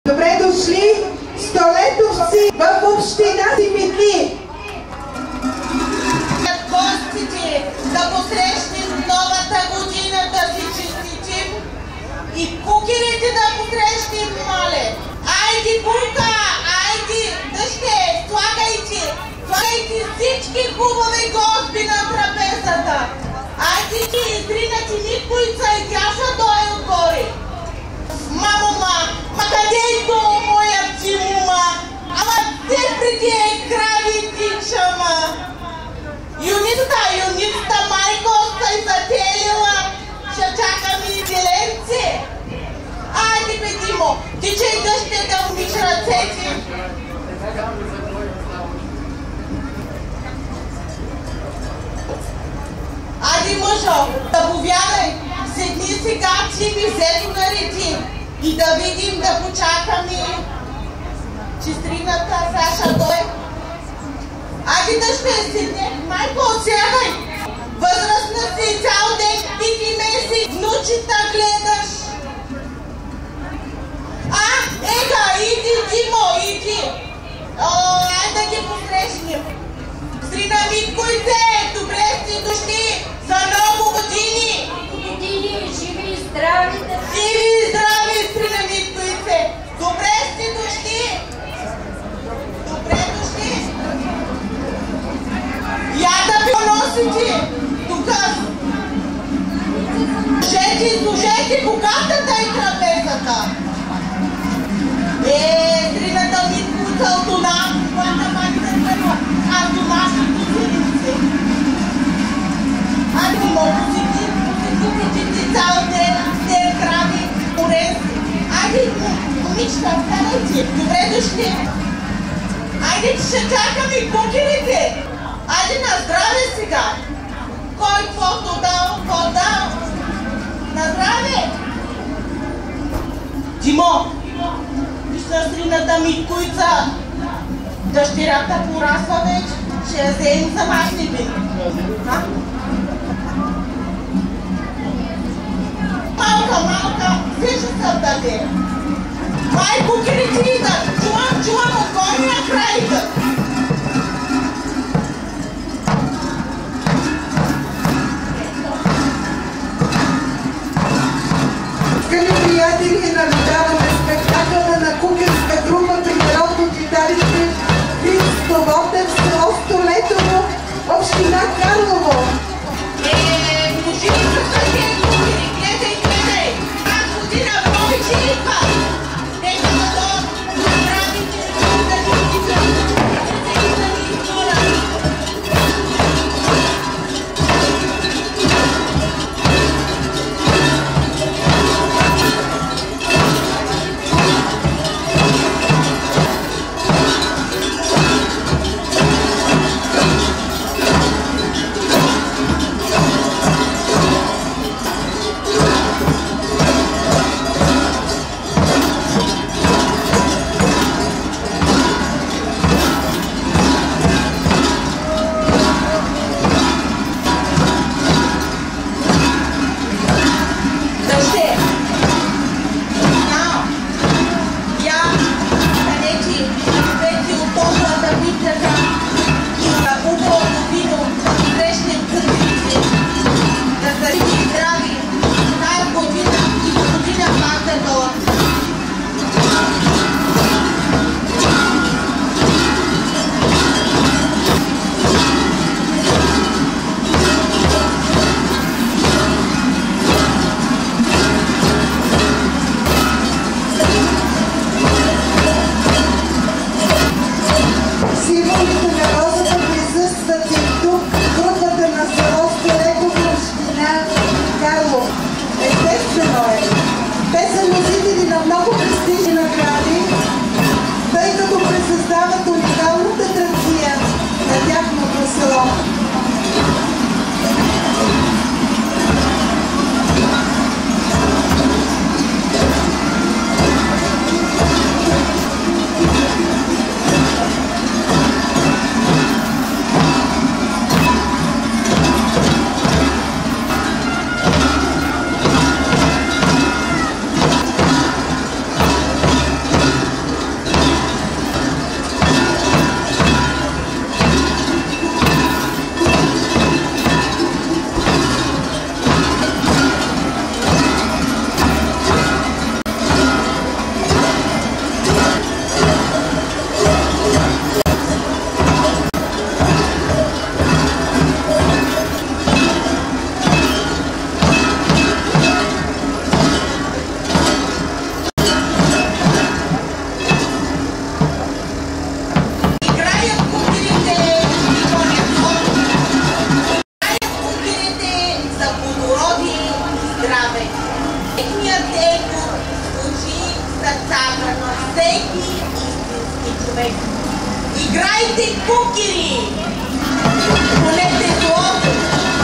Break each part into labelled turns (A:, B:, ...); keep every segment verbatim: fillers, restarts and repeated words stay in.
A: Добре дошли, столетовци в община Димитли!
B: Гостите да посрещнем новата година, да си честитим и кукерите да посрещнем, мале. Айде, Бунка, айде, дъще, слагайте, слагайте всички хубави гости на трапезата. Айде ти, изринати Николица и Тяша дой отгоре. Мамо, ма, ма къде е то, моя Тимума? Ама те при тия крави тича, ма. Юницата, юницата, майко, стай зателила, ще чакаме и деленци. Айде, бе, Димо, тичай дъще да умиш ръцете. Айде, мъжо, заповядай, седни сега, ти ми взето нареди и да видим, да почакаме честрината Саша дой. Айде да ще седне, майко, сядай! Възрастна си, цял ден пити меси, внучита гледаш. А, ега, иди, Димо, иди! О, айде да ги посрещнем. Стрина Миткойце, добре сте дошли за много години!
C: Години, живи и здрави!
B: Живи и здрави, Стрина Миткойце! Добре сте дошли! Добре дошли! Я да ви носите! Тук! Служете, служете, богатата и трапезата! Е, Стрината Миткойца от дома, когато паките първо, а дома ще посилите. А не мога посети, посетите цял ден, те крави, порезки. Айде, момичка, станете, добре дошли. Айде, ще чакаме кукерите. Айде на здраве сега! Кой каквото дал, какво дал? На здраве! Димо! Виж на Стрината Миткойца! Дъщерята порасва вече. Ще я вземем за вашите би. Малка, малка! Все ще се даде. Май кукерите идат! Чувам, чувам от горния край идат!
A: Скъпи приятели, наблюдаваме спектакъла на кукерска група при народно читалище Христо Ботев, село Столетово, община Карлово.
B: Е, мужи, също е кукери, гледай, гледай! Аз година повече идва! всеки истински човек. Играйте кукери! Понете злото!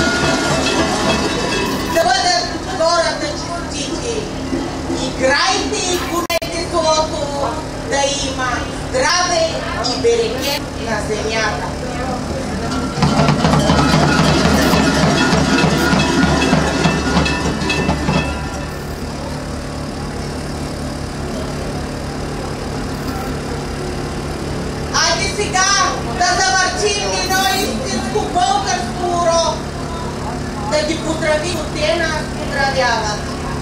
B: Да бъдат хората чистити. Играйте и понете злото, да има здраве и берекет на земята. Айде сега да завърчим едно истинско българско урок, да ги поздравим, от те нас поздравяват.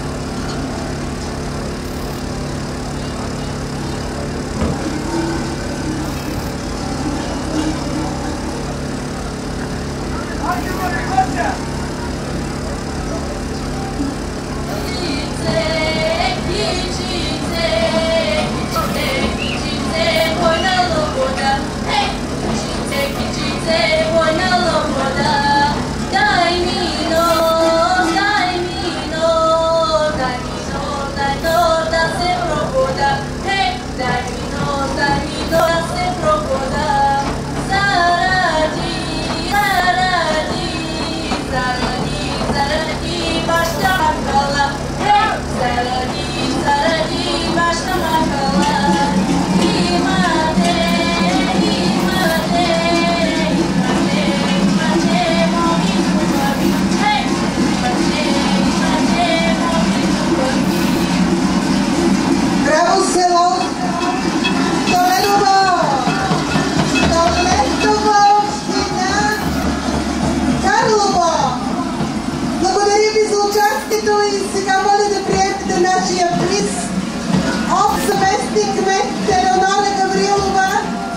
A: И сега моля да приемете нашия приз от съместник кмет Елеонора Гаврилова.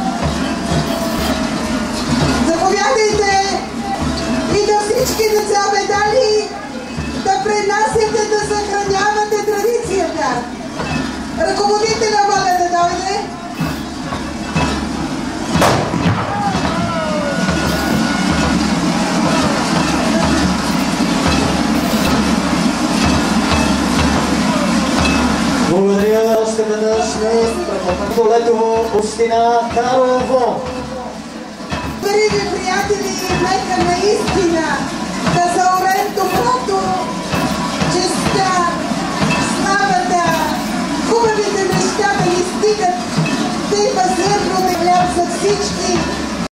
A: Заповядайте и на всички деца медали да пренасяте, да съхранявате традицията. Ръководителя моля да дойде.
D: Благодаря още веднъж на Страхотното Летово, община Карлово.
A: Благодаря ви, приятели, нека наистина да заорем доброто, честта, славата, хубавите неща да ни стигат, да има зърно да хляб за всички.